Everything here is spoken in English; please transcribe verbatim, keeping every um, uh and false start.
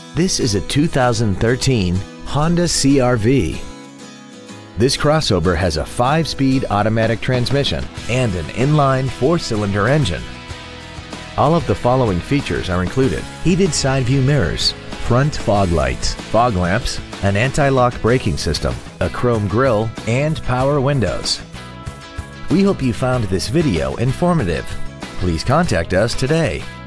This is a two thousand thirteen Honda C R V. This crossover has a five-speed automatic transmission and an inline four-cylinder engine. All of the following features are included: heated side view mirrors, front fog lights, fog lamps, an anti-lock braking system, a chrome grille, and power windows. We hope you found this video informative. Please contact us today.